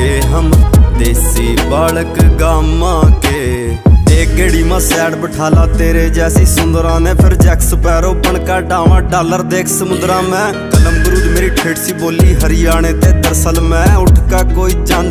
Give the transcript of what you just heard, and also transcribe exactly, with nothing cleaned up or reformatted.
के हम देसी बालक गामा के। एक गेड़ी में सैड बिठाला तेरे जैसी सुंदरा ने, फिर जैक स्पैरो बन का डावा डॉलर देख समुद्रा में। कलम गुरूज मेरी ठेठ सी बोली हरियाणे ते दरअसल मैं, उठ का कोई जान